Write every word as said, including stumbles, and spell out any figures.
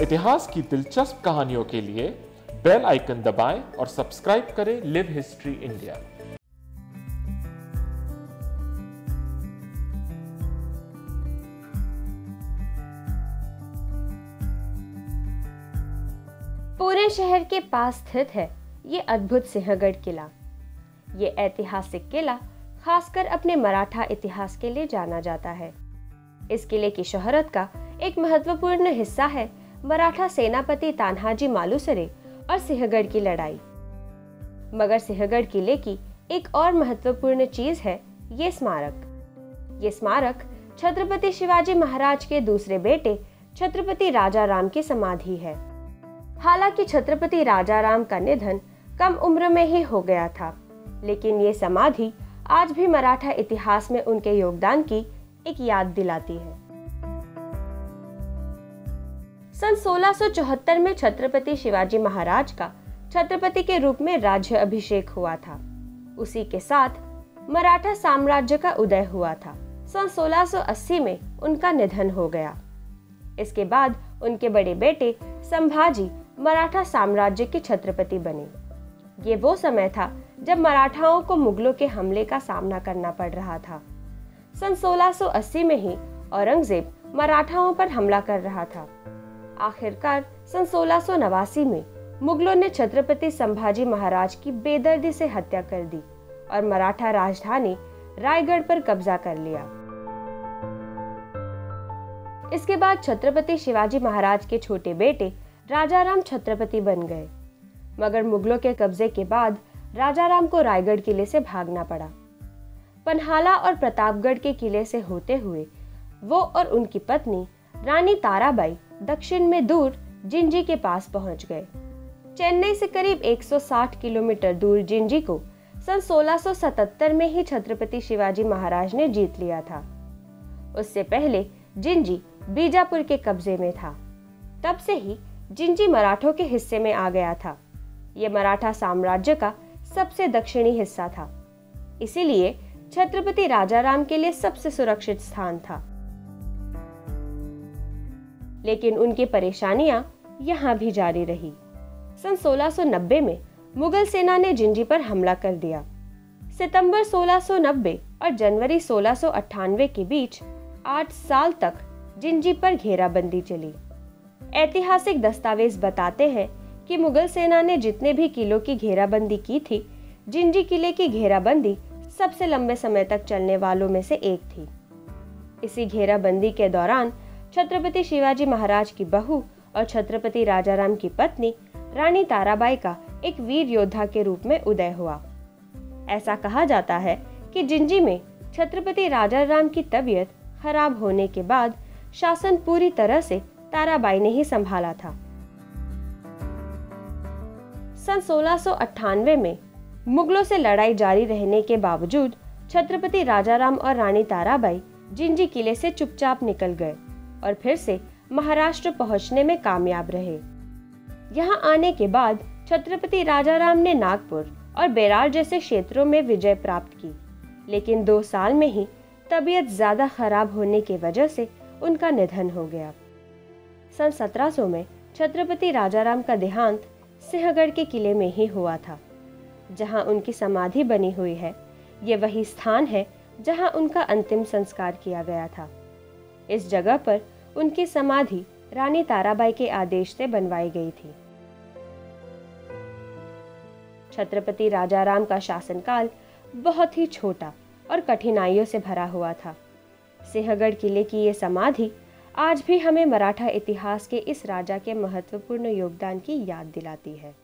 इतिहास की दिलचस्प कहानियों के लिए बेल आइकन दबाएं और सब्सक्राइब करें लिव हिस्ट्री इंडिया। पुणे शहर के पास स्थित है ये अद्भुत सिंहगढ़ किला। ये ऐतिहासिक किला खासकर अपने मराठा इतिहास के लिए जाना जाता है। इस किले की शोहरत का एक महत्वपूर्ण हिस्सा है मराठा सेनापति तान्हाजी मालुसरे और सिंहगढ़ की लड़ाई। मगर सिंहगढ़ किले की एक और महत्वपूर्ण चीज है ये स्मारक। ये स्मारक छत्रपति शिवाजी महाराज के दूसरे बेटे छत्रपति राजाराम की समाधि है। हालांकि छत्रपति राजाराम का निधन कम उम्र में ही हो गया था, लेकिन ये समाधि आज भी मराठा इतिहास में उनके योगदान की एक याद दिलाती है। सन सोलह सौ चौहत्तर में छत्रपति शिवाजी महाराज का छत्रपति के रूप में राज्य अभिषेक हुआ था। उसी के साथ मराठा साम्राज्य का उदय हुआ था। सन सोलह सौ अस्सी में उनका निधन हो गया। इसके बाद उनके बड़े बेटे संभाजी मराठा साम्राज्य के छत्रपति बने। ये वो समय था जब मराठाओं को मुगलों के हमले का सामना करना पड़ रहा था। सन सोलह सौ अस्सी में ही औरंगजेब मराठाओं पर हमला कर रहा था। आखिरकार सन सोलह सौ नवासी में मुगलों ने छत्रपति संभाजी महाराज की बेदर्दी से हत्या कर दी और मराठा राजधानी रायगढ़ पर कब्जा कर लिया। इसके बाद छत्रपति शिवाजी महाराज के छोटे बेटे राजाराम छत्रपति बन गए। मगर मुगलों के कब्जे के बाद राजाराम को रायगढ़ किले से भागना पड़ा। पन्हाला और प्रतापगढ़ के किले से होते हुए वो और उनकी पत्नी रानी ताराबाई दक्षिण में दूर जिंजी के पास पहुंच गए। चेन्नई से करीब एक सौ साठ किलोमीटर दूर जिंजी को सन सोलह सौ सतहत्तर में ही छत्रपति शिवाजी महाराज ने जीत लिया था। उससे पहले जिंजी बीजापुर के कब्जे में था। तब से ही जिंजी मराठों के हिस्से में आ गया था। यह मराठा साम्राज्य का सबसे दक्षिणी हिस्सा था, इसीलिए छत्रपति राजाराम के लिए सबसे सुरक्षित स्थान था। लेकिन उनकी परेशानियां यहाँ भी जारी रही। सन सोलह सौ नब्बे में मुगल सेना ने जिंजी पर हमला कर दिया। सितंबर सोलह सौ नब्बे और जनवरी सोलह सौ अट्ठानवे के बीच आठ साल तक जिंजी पर घेराबंदी चली। ऐतिहासिक दस्तावेज बताते हैं कि मुगल सेना ने जितने भी किलों की घेराबंदी की थी, जिंजी किले की घेराबंदी सबसे लंबे समय तक चलने वालों में से एक थी। इसी घेराबंदी के दौरान छत्रपति शिवाजी महाराज की बहू और छत्रपति राजाराम की पत्नी रानी ताराबाई का एक वीर योद्धा के रूप में उदय हुआ। ऐसा कहा जाता है कि जिंजी में छत्रपति राजाराम की तबीयत खराब होने के बाद शासन पूरी तरह से ताराबाई ने ही संभाला था। सन सोलह सौ अट्ठानवे में मुगलों से लड़ाई जारी रहने के बावजूद छत्रपति राजाराम और रानी ताराबाई जिंजी किले से चुपचाप निकल गए और फिर से महाराष्ट्र पहुंचने में कामयाब रहे। यहां आने के बाद छत्रपति राजाराम ने नागपुर और बेरार जैसे क्षेत्रों में विजय प्राप्त की, लेकिन दो साल में ही तबीयत ज्यादा खराब होने की वजह से उनका निधन हो गया। सन सत्रह सौ में छत्रपति राजाराम का देहांत सिंहगढ़ के किले में ही हुआ था, जहां उनकी समाधि बनी हुई है। ये वही स्थान है जहां उनका अंतिम संस्कार किया गया था। इस जगह पर उनकी समाधि रानी ताराबाई के आदेश से बनवाई गई थी। छत्रपति राजाराम का शासनकाल बहुत ही छोटा और कठिनाइयों से भरा हुआ था। सिंहगढ़ किले की ये समाधि आज भी हमें मराठा इतिहास के इस राजा के महत्वपूर्ण योगदान की याद दिलाती है।